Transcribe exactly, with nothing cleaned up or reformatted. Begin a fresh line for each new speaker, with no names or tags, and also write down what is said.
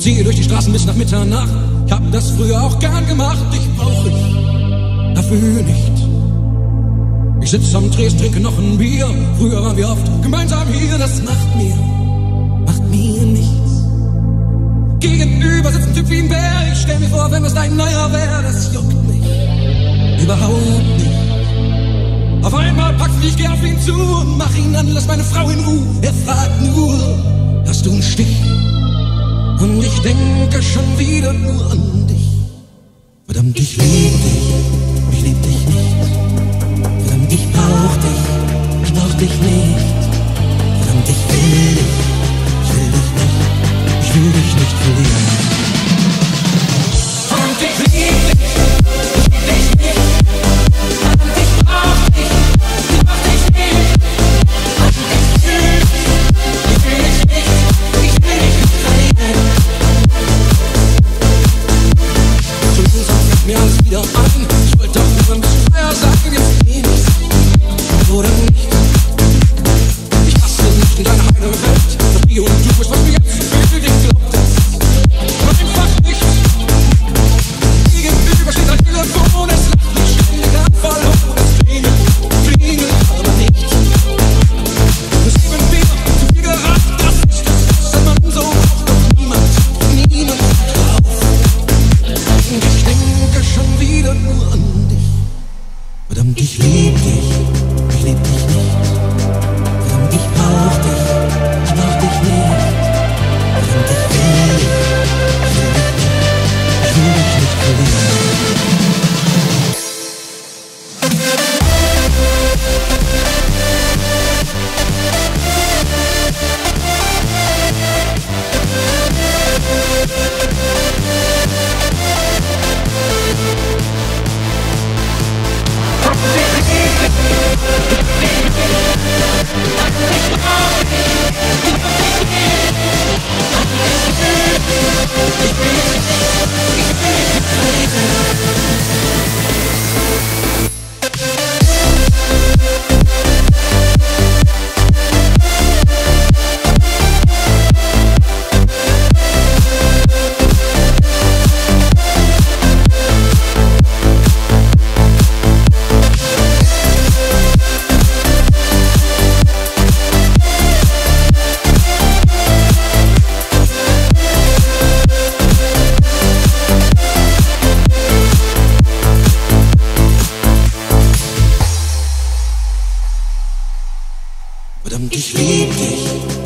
Ziehe durch die Straßen bis nach Mitternacht. Ich hab das früher auch gern gemacht. Dich brauch ich dafür nicht. Ich sitz am Tresen, trinke noch ein Bier. Früher waren wir oft gemeinsam hier. Das macht mir, macht mir nichts. Gegenüber sitzt ein Typ wie ein Bär. Ich stell mir vor, wenn das dein Neuer wär. Das juckt mich überhaupt nicht. Auf einmal packst ich, geh auf ihn zu und mach ihn an, lass meine Frau in Ruhe. Er fragt nur, hast du einen Stich? Und ich denke schon wieder nur an dich. Verdammt, ich lieb dich, ich lieb dich nicht. Verdammt, ich brauch dich, ich brauch dich nicht. Verdammt, ich will dich, ich will dich nicht, ich will dich nicht verlieren. Und ich lieb dich, ich lieb dich nicht. Verdammt, ich brauch dich, ich brauch dich nicht. Und ich will dich, ich will dich nicht, ich will dich nicht verlieren. So langsam fängt mir alles wieder an. Ich wollte doch nur ein bisschen mehr sagen, jetzt geh nicht. Oder nicht? Ich passe nicht in deine heile Welt. Verstehe und du bist, was mir jetzt fehlt. Ich glaub das einfach nicht. Gegenüber steht ein Telefon, es lacht mich ständig an, verloren. Es klingelt, klingelt, aber nicht. Das Leben wieder zu viel geraten, das ist das, was man so braucht. Doch niemand, niemand drauf. Und ich denke schon wieder nur an dich. Verdammt, ich lieb dich, ich lieb dich nicht. Verdammt, ich brauch dich, ich brauch dich nicht. Verdammt, ich will dich, ich will dich nicht, ich will dich nicht verlieren. Verdammt, ich lieb dich.